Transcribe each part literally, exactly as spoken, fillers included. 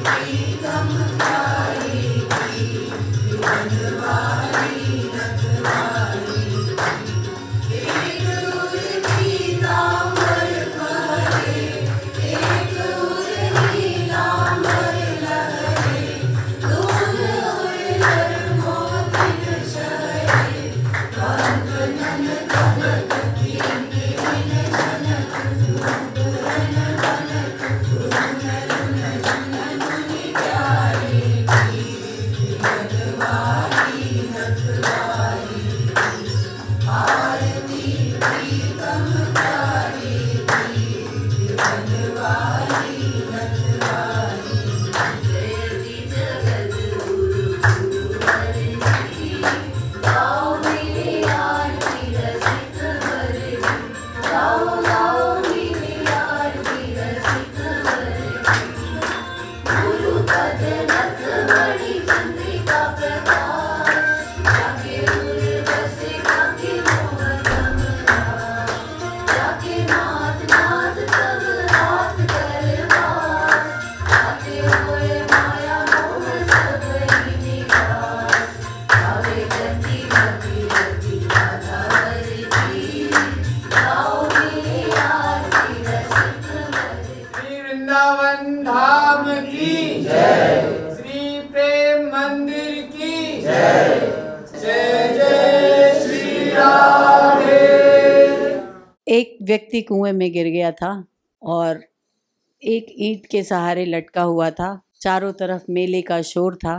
एक व्यक्ति कुएं में गिर गया था और एक ईंट के सहारे लटका हुआ था। चारों तरफ मेले का शोर था।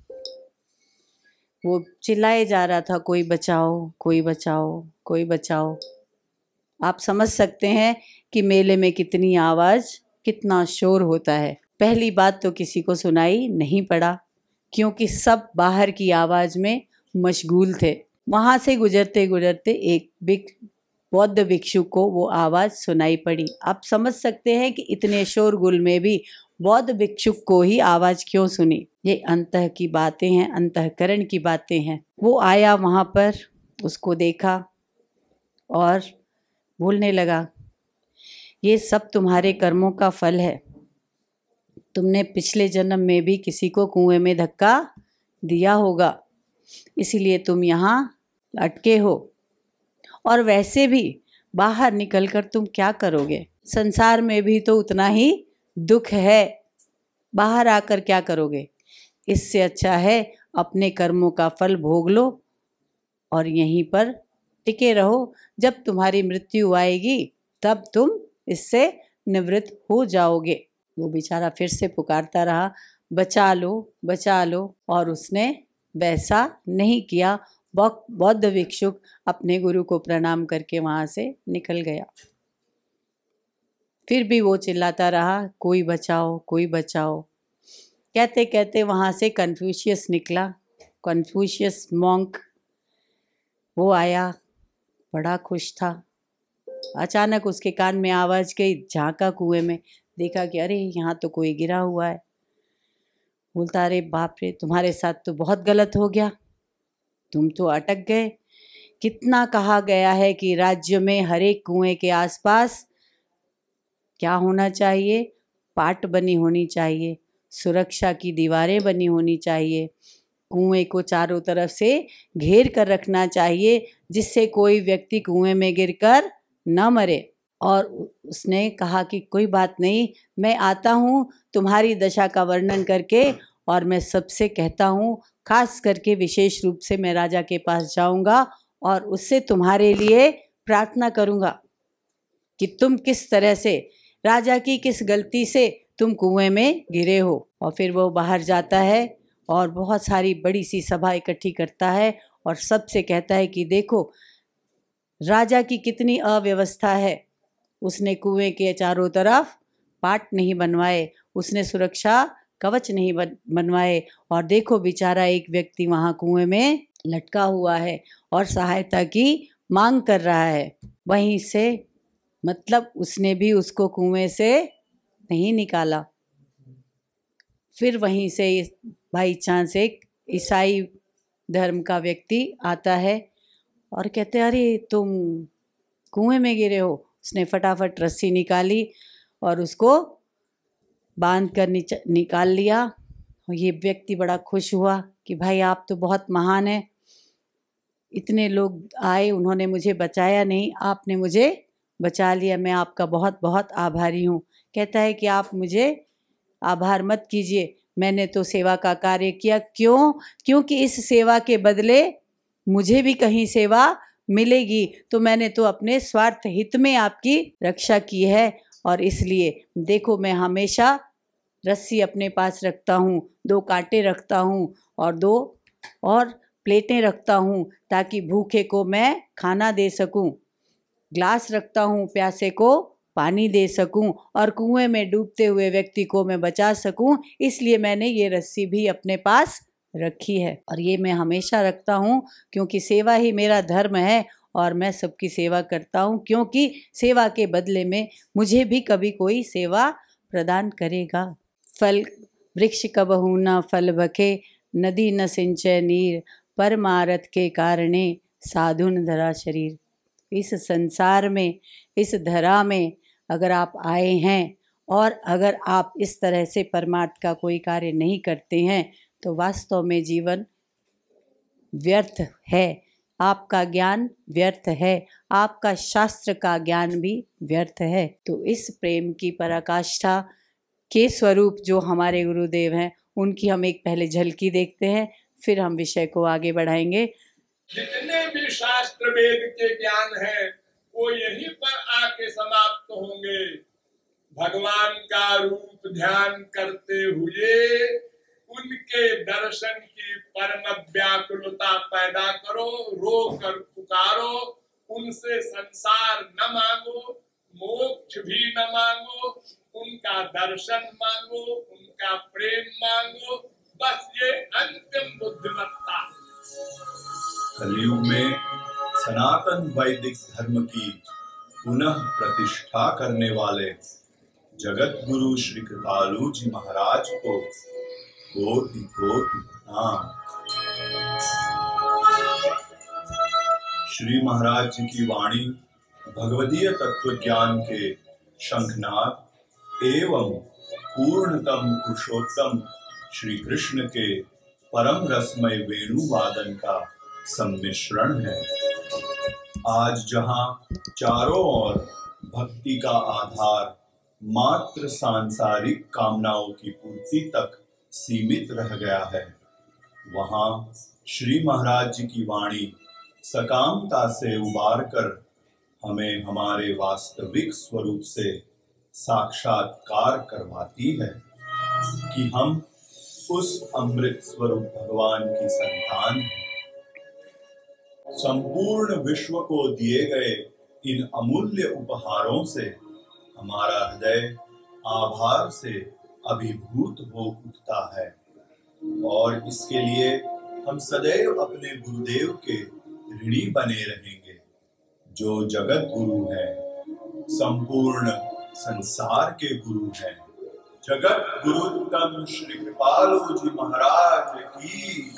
वो चिल्लाए जा रहा था, कोई बचाओ, कोई बचाओ, कोई बचाओ। आप समझ सकते हैं कि मेले में कितनी आवाज़, कितना शोर होता है। पहली बात तो किसी को सुनाई नहीं पड़ा क्योंकि सब बाहर की आवाज़ में मशगूल थे। वहाँ से गुजरते गुजरते एक बिक बौद्ध भिक्षु को वो आवाज़ सुनाई पड़ी। आप समझ सकते हैं कि इतने शोरगुल में भी बौद्ध भिक्षु को ही आवाज़ क्यों सुनी। ये अंतः की बातें हैं, अंतःकरण की बातें हैं। वो आया वहाँ पर, उसको देखा और बोलने लगा, ये सब तुम्हारे कर्मों का फल है। तुमने पिछले जन्म में भी किसी को कुएं में धक्का दिया होगा, इसीलिए तुम यहाँ अटके हो। और वैसे भी बाहर निकलकर तुम क्या करोगे? संसार में भी तो उतना ही दुख है, बाहर आकर क्या करोगे? इससे अच्छा है अपने कर्मों का फल भोग लो और यहीं पर टिके रहो। जब तुम्हारी मृत्यु आएगी तब तुम इससे निवृत्त हो जाओगे। वो बेचारा फिर से पुकारता रहा, बचा लो, बचा लो, और उसने वैसा नहीं किया। बौद्ध भिक्षुक अपने गुरु को प्रणाम करके वहाँ से निकल गया। फिर भी वो चिल्लाता रहा, कोई बचाओ, कोई बचाओ। कहते कहते वहाँ से कन्फ्यूशियस निकला। कन्फ्यूशियस मॉन्क वो आया, बड़ा खुश था। अचानक उसके कान में आवाज़ गई, झांका कुएं में, देखा कि अरे यहाँ तो कोई गिरा हुआ है। बोलता, अरे बाप रे, तुम्हारे साथ तो बहुत गलत हो गया, तुम तो अटक गए। कितना कहा गया है कि राज्य में हर एक कुएं के आसपास क्या होना चाहिए? पाट बनी होनी चाहिए, सुरक्षा की दीवारें बनी होनी चाहिए, कुएं को चारों तरफ से घेर कर रखना चाहिए जिससे कोई व्यक्ति कुएं में गिरकर न मरे। और उसने कहा कि कोई बात नहीं, मैं आता हूँ तुम्हारी दशा का वर्णन करके, और मैं सबसे कहता हूँ, खास करके विशेष रूप से मैं राजा के पास जाऊँगा और उससे तुम्हारे लिए प्रार्थना करूँगा कि तुम किस तरह से, राजा की किस गलती से तुम कुएं में गिरे हो। और फिर वो बाहर जाता है और बहुत सारी बड़ी सी सभा इकट्ठी करता है और सबसे कहता है कि देखो राजा की कितनी अव्यवस्था है। उसने कुएं के चारों तरफ पाट नहीं बनवाए, उसने सुरक्षा कवच नहीं बनवाए, और देखो बेचारा एक व्यक्ति वहाँ कुएं में लटका हुआ है और सहायता की मांग कर रहा है। वहीं से मतलब उसने भी उसको कुएं से नहीं निकाला। फिर वहीं से बाई चांस एक ईसाई धर्म का व्यक्ति आता है और कहते, अरे तुम कुएं में गिरे हो। उसने फटाफट रस्सी निकाली और उसको बांध कर निकाल लिया। ये व्यक्ति बड़ा खुश हुआ कि भाई आप तो बहुत महान हैं, इतने लोग आए उन्होंने मुझे बचाया नहीं, आपने मुझे बचा लिया, मैं आपका बहुत बहुत आभारी हूँ। कहता है कि आप मुझे आभार मत कीजिए, मैंने तो सेवा का कार्य किया। क्यों? क्योंकि इस सेवा के बदले मुझे भी कहीं सेवा मिलेगी, तो मैंने तो अपने स्वार्थ हित में आपकी रक्षा की है। और इसलिए देखो मैं हमेशा रस्सी अपने पास रखता हूँ, दो कांटे रखता हूँ और दो और प्लेटें रखता हूँ ताकि भूखे को मैं खाना दे सकूँ, ग्लास रखता हूँ प्यासे को पानी दे सकूं, और कुएं में डूबते हुए व्यक्ति को मैं बचा सकूं। इसलिए मैंने ये रस्सी भी अपने पास रखी है और ये मैं हमेशा रखता हूं, क्योंकि सेवा ही मेरा धर्म है और मैं सबकी सेवा करता हूं, क्योंकि सेवा के बदले में मुझे भी कभी कोई सेवा प्रदान करेगा। फल वृक्ष कबहू न फल बखे, नदी न सिंचय नीर, परमारथ के कारणे साधुन धरा शरीर। इस संसार में, इस धरा में अगर आप आए हैं और अगर आप इस तरह से परमार्थ का कोई कार्य नहीं करते हैं तो वास्तव में जीवन व्यर्थ है, आपका ज्ञान व्यर्थ है, आपका शास्त्र का ज्ञान भी व्यर्थ है। तो इस प्रेम की पराकाष्ठा के स्वरूप जो हमारे गुरुदेव हैं उनकी हम एक पहले झलकी देखते हैं, फिर हम विषय को आगे बढ़ाएंगे। जितने भी शास्त्र वेद के ज्ञान है वो यहीं पर आके समाप्त होंगे। भगवान का रूप ध्यान करते हुए उनके दर्शन की परम व्याकुलता पैदा करो, रो कर पुकारो, उनसे संसार न मांगो, मोक्ष भी न मांगो, उनका दर्शन मांगो, उनका प्रेम मांगो, बस ये अंतिम बुद्धिमत्ता। कलयुग में सनातन वैदिक धर्म की पुनः प्रतिष्ठा करने वाले जगत गुरु श्री कृपालु जी महाराज को कोटि कोटि प्रणाम। श्री महाराज जी की वाणी भगवदीय तत्व ज्ञान के शंखनाद एवं पूर्णतम पुरुषोत्तम श्री कृष्ण के परम रसमय वेणु वादन का सम्मिश्रण है। आज जहां चारों ओर भक्ति का आधार मात्र सांसारिक कामनाओं की पूर्ति तक सीमित रह गया है, वहां श्री महाराज जी की वाणी सकामता से उबार कर हमें हमारे वास्तविक स्वरूप से साक्षात्कार करवाती है कि हम उस अमृत स्वरूप भगवान की संतान हैं। संपूर्ण विश्व को दिए गए इन अमूल्य उपहारों से हमारा हृदय आभार से अभिभूत हो उठता है और इसके लिए हम सदैव अपने गुरुदेव के ऋणी बने रहेंगे, जो जगत गुरु है, संपूर्ण संसार के गुरु हैं। जगत गुरुत्तम श्री कृपालु जी महाराज की।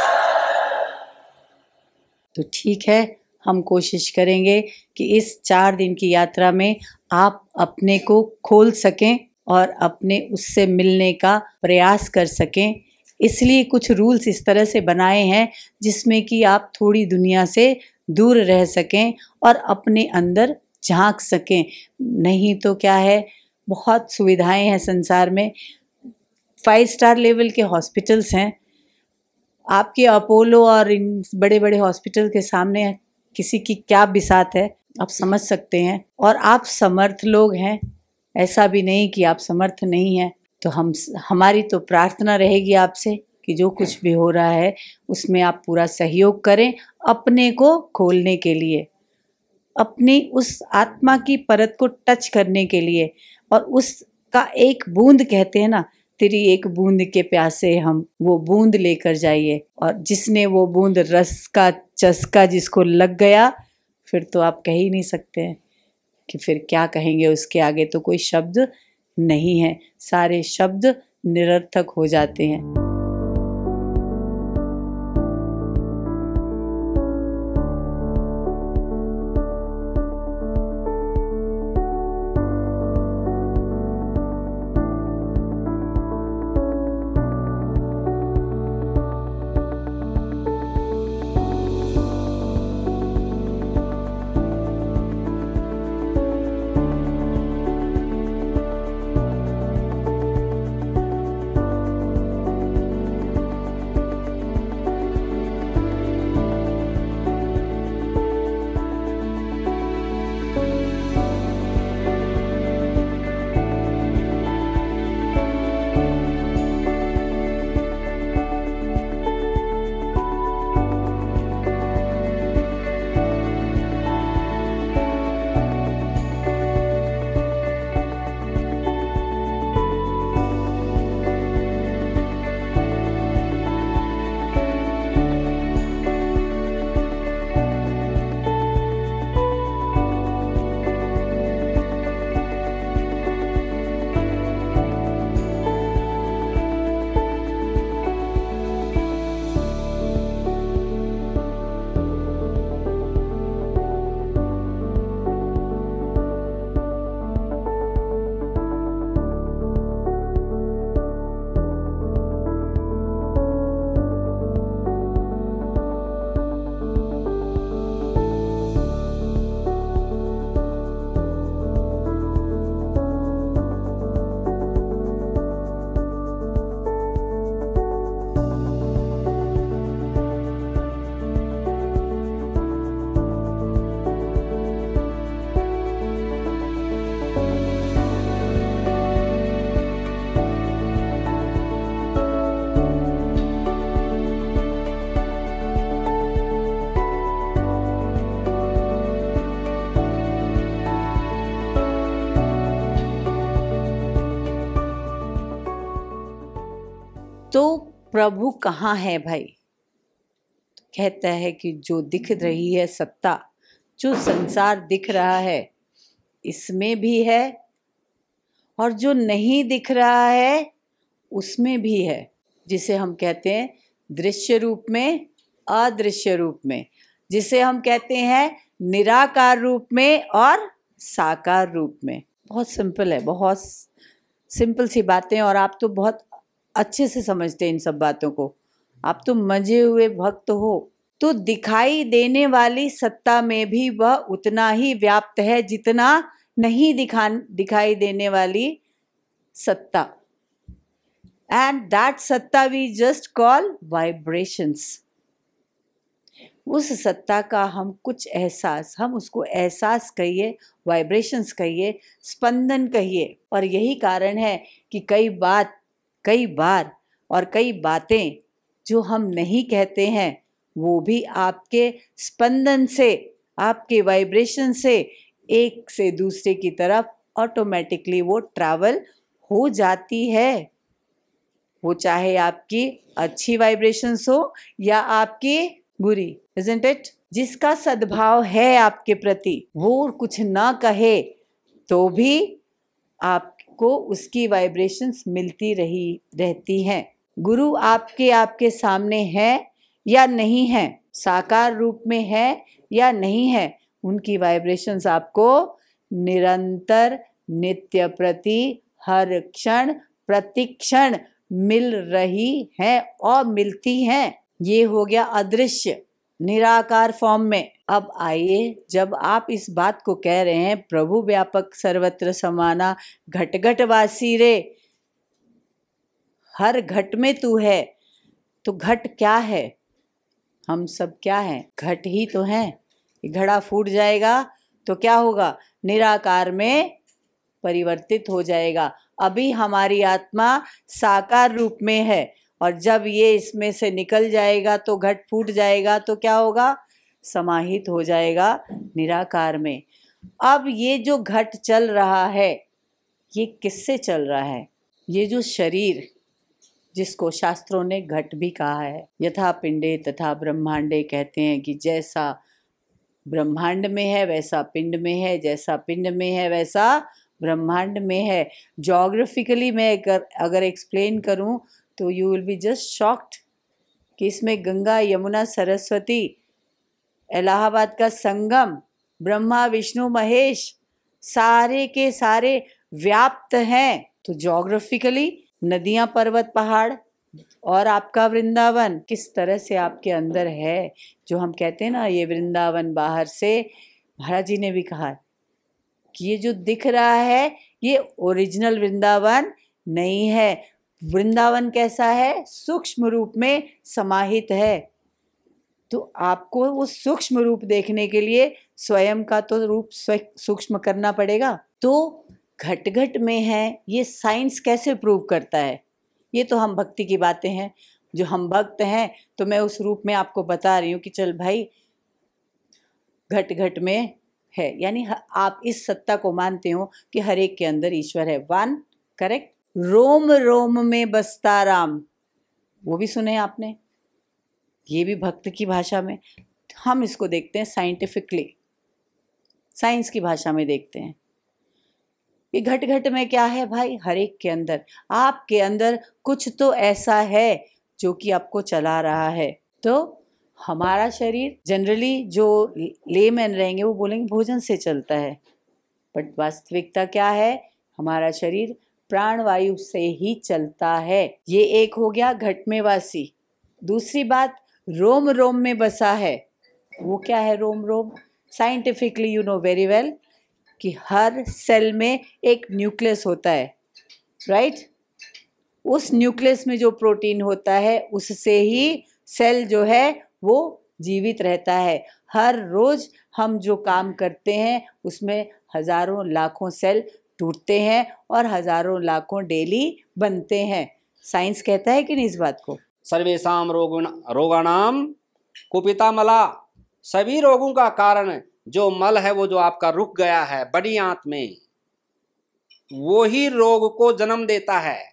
तो ठीक है, हम कोशिश करेंगे कि इस चार दिन की यात्रा में आप अपने को खोल सकें और अपने उससे मिलने का प्रयास कर सकें। इसलिए कुछ रूल्स इस तरह से बनाए हैं जिसमें कि आप थोड़ी दुनिया से दूर रह सकें और अपने अंदर झांक सकें। नहीं तो क्या है, बहुत सुविधाएं हैं संसार में, फाइव स्टार लेवल के हॉस्पिटल्स हैं, आपके अपोलो और इन बड़े बड़े हॉस्पिटल के सामने किसी की क्या बिसात है, आप समझ सकते हैं। और आप समर्थ लोग हैं, ऐसा भी नहीं कि आप समर्थ नहीं हैं। तो हम हमारी तो प्रार्थना रहेगी आपसे कि जो कुछ भी हो रहा है उसमें आप पूरा सहयोग करें अपने को खोलने के लिए, अपनी उस आत्मा की परत को टच करने के लिए। और उसका एक बूंद कहते हैं ना, तेरी एक बूंद के प्यासे हम, वो बूंद लेकर जाइए। और जिसने वो बूंद रस का चस्का जिसको लग गया, फिर तो आप कह ही नहीं सकते हैं कि फिर क्या कहेंगे, उसके आगे तो कोई शब्द नहीं है, सारे शब्द निरर्थक हो जाते हैं। तो प्रभु कहाँ है भाई? कहता है कि जो दिख रही है सत्ता, जो संसार दिख रहा है, इसमें भी है, और जो नहीं दिख रहा है उसमें भी है, जिसे हम कहते हैं दृश्य रूप में, अदृश्य रूप में, जिसे हम कहते हैं निराकार रूप में और साकार रूप में। बहुत सिंपल है, बहुत सिंपल सी बातें, और आप तो बहुत अच्छे से समझते हैं इन सब बातों को, आप तो मजे हुए भक्त हो। तो दिखाई देने वाली सत्ता में भी वह उतना ही व्याप्त है जितना नहीं दिखा दिखाई देने वाली सत्ता। एंड दैट सत्ता वी जस्ट कॉल वाइब्रेशंस। उस सत्ता का हम कुछ एहसास, हम उसको एहसास कहिए, वाइब्रेशंस कहिए, स्पंदन कहिए। और यही कारण है कि कई बात कई बार और कई बातें जो हम नहीं कहते हैं वो भी आपके स्पंदन से, आपके वाइब्रेशन से एक से दूसरे की तरफ ऑटोमेटिकली वो ट्रैवल हो जाती है। वो चाहे आपकी अच्छी वाइब्रेशंस हो या आपकी बुरी, isn't it? जिसका सद्भाव है आपके प्रति, वो कुछ ना कहे तो भी आपको उसकी वाइब्रेशंस मिलती रही रहती हैं। गुरु आपके आपके सामने है या नहीं है, साकार रूप में है या नहीं है, उनकी वाइब्रेशंस आपको निरंतर, नित्य प्रति, हर क्षण प्रतिक्षण मिल रही हैं और मिलती हैं। ये हो गया अदृश्य निराकार फॉर्म में। अब आइए, जब आप इस बात को कह रहे हैं प्रभु व्यापक सर्वत्र समाना, घट घट वासी रे, हर घट में तू है, तो घट क्या है? हम सब क्या हैं? घट ही तो हैं। घड़ा फूट जाएगा तो क्या होगा? निराकार में परिवर्तित हो जाएगा। अभी हमारी आत्मा साकार रूप में है, और जब ये इसमें से निकल जाएगा तो घट फूट जाएगा, तो क्या होगा? समाहित हो जाएगा निराकार में। अब ये जो घट चल रहा है, ये किससे चल रहा है? ये जो शरीर, जिसको शास्त्रों ने घट भी कहा है, यथा पिंडे तथा ब्रह्मांडे, कहते हैं कि जैसा ब्रह्मांड में है वैसा पिंड में है, जैसा पिंड में है वैसा ब्रह्मांड में है। जोग्राफिकली मैं अगर अगर एक्सप्लेन करूं तो you will be just shocked कि इसमें गंगा, यमुना, सरस्वती, इलाहाबाद का संगम, ब्रह्मा, विष्णु, महेश, सारे के सारे व्याप्त हैं। तो जोग्राफिकली नदियां, पर्वत, पहाड़ और आपका वृंदावन किस तरह से आपके अंदर है, जो हम कहते हैं ना ये वृंदावन बाहर से। महाराज जी ने भी कहा कि ये जो दिख रहा है ये ओरिजिनल वृंदावन नहीं है। वृंदावन कैसा है? सूक्ष्म रूप में समाहित है। तो आपको वो सूक्ष्म रूप देखने के लिए स्वयं का तो रूप सूक्ष्म करना पड़ेगा। तो घट घट में है, ये साइंस कैसे प्रूव करता है? ये तो हम भक्ति की बातें हैं, जो हम भक्त हैं तो मैं उस रूप में आपको बता रही हूँ कि चल भाई घट घट में है, यानी आप इस सत्ता को मानते हो कि हर एक के अंदर ईश्वर है। One, correct. रोम रोम में बसता राम, वो भी सुने आपने, ये भी भक्त की भाषा में। हम इसको देखते हैं साइंटिफिकली, साइंस की भाषा में देखते हैं। ये घट घट में क्या है भाई? हर एक के अंदर, आपके अंदर कुछ तो ऐसा है जो कि आपको चला रहा है। तो हमारा शरीर जनरली जो लेमैन रहेंगे वो बोलेंगे भोजन से चलता है, बट वास्तविकता क्या है? हमारा शरीर प्राणवायु से ही चलता है। ये एक हो गया घट में वासी। दूसरी बात, रोम रोम में बसा है। वो क्या है रोम रोम? Scientifically you know very well कि हर सेल में एक न्यूक्लियस होता है, राइट? उस न्यूक्लियस में जो प्रोटीन होता है उससे ही सेल जो है वो जीवित रहता है। हर रोज हम जो काम करते हैं उसमें हजारों लाखों सेल टूटते हैं और हजारों लाखों डेली बनते हैं। साइंस कहता है कि नहीं इस बात को? सर्वेशाम रोगुण रोगाणाम कुपिता मला, सभी रोगों का कारण जो मल है, वो जो आपका रुक गया है बड़ी आंत में, वो ही रोग को जन्म देता है।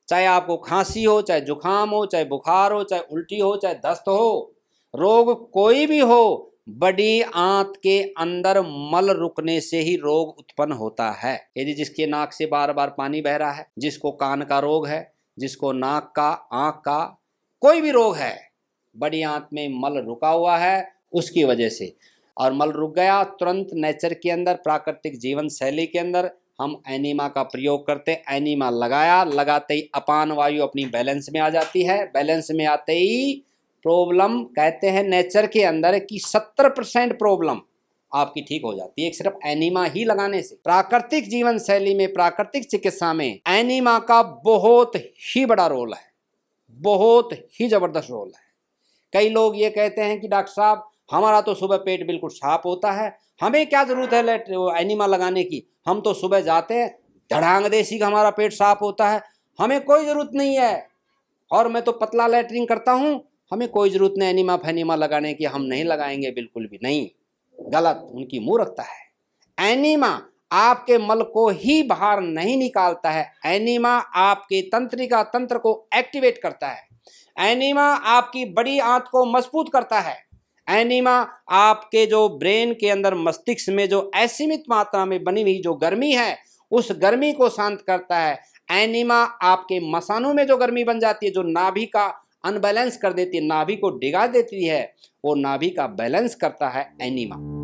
चाहे आपको खांसी हो, चाहे जुकाम हो, चाहे बुखार हो, चाहे उल्टी हो, चाहे दस्त हो, रोग कोई भी हो, बड़ी आंत के अंदर मल रुकने से ही रोग उत्पन्न होता है। यदि जिसके नाक से बार बार पानी बह रहा है, जिसको कान का रोग है, जिसको नाक का, आंख का कोई भी रोग है, बड़ी आंत में मल रुका हुआ है उसकी वजह से, और मल रुक गया, तुरंत नेचर के अंदर, प्राकृतिक जीवन शैली के अंदर हम एनीमा का प्रयोग करते। एनीमा लगाया, लगाते ही अपान वायु अपनी बैलेंस में आ जाती है। बैलेंस में आते ही प्रॉब्लम, कहते हैं नेचर के अंदर कि सत्तर परसेंट प्रॉब्लम आपकी ठीक हो जाती है एक सिर्फ एनीमा ही लगाने से। प्राकृतिक जीवन शैली में, प्राकृतिक चिकित्सा में एनीमा का बहुत ही बड़ा रोल है, बहुत ही जबरदस्त रोल है। कई लोग ये कहते हैं कि डॉक्टर साहब हमारा तो सुबह पेट बिल्कुल साफ होता है, हमें क्या जरूरत है एनीमा लगाने की, हम तो सुबह जाते हैं धड़ांग देसी का हमारा पेट साफ होता है, हमें कोई ज़रूरत नहीं है, और मैं तो पतला लैटरिन करता हूँ, हमें कोई ज़रूरत नहीं एनीमा फैनीमा लगाने की, हम नहीं लगाएंगे। बिल्कुल भी नहीं, गलत, उनकी मूर्खता है। एनीमा आपके मल को ही बाहर नहीं निकालता है, एनीमा आपके तंत्रिका तंत्र को एक्टिवेट करता है, एनीमा आपकी बड़ी आंत को मजबूत करता है, एनीमा आपके जो ब्रेन के अंदर, मस्तिष्क में जो असीमित मात्रा में बनी हुई जो गर्मी है, उस गर्मी को शांत करता है। एनीमा आपके मसानों में जो गर्मी बन जाती है, जो नाभि का अनबैलेंस कर देती है, नाभि को डिगा देती है, वो नाभि का बैलेंस करता है एनीमा।